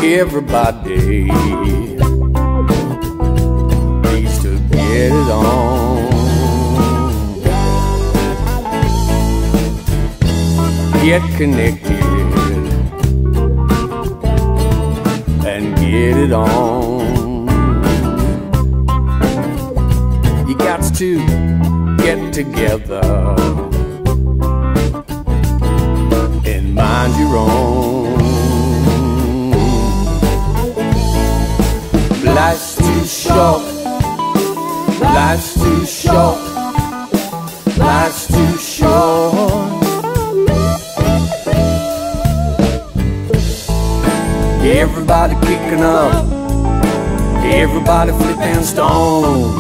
Everybody needs to get it on. Get connected and get it on. You got to get together and mind your own. Life's too short, life's too short, life's too short. Everybody kicking up, everybody flipping stone.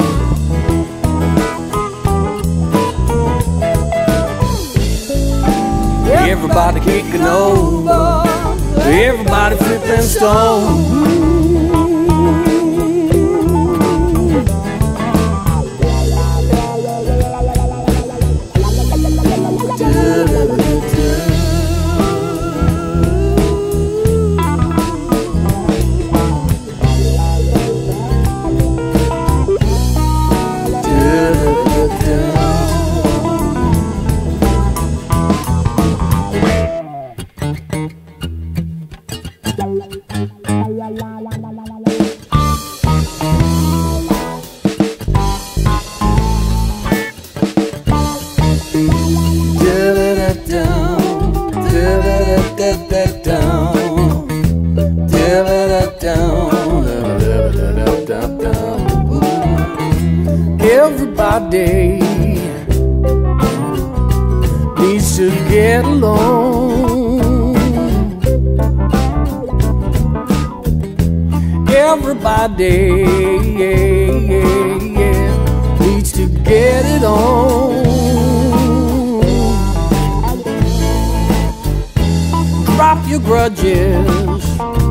Everybody kicking over, everybody flipping stone. Everybody needs to get along. Everybody needs to get it on. Drop your grudges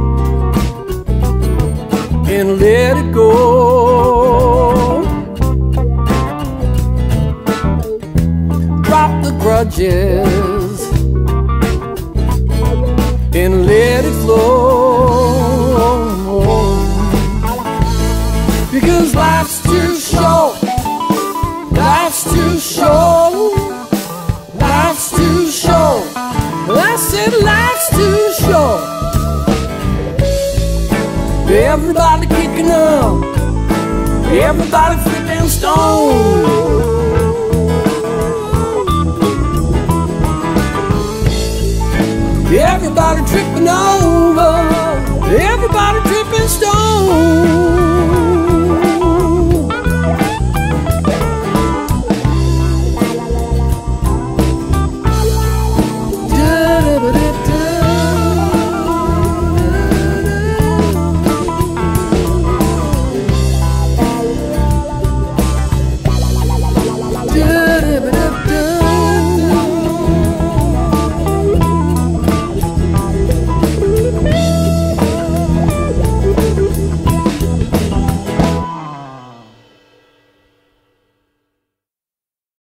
and let it go. Drop the grudges and let it flow. Because life's too short, life's too short, life's too short. I said life's too short. Everybody kicking up, everybody flipping stone. Everybody tripping on.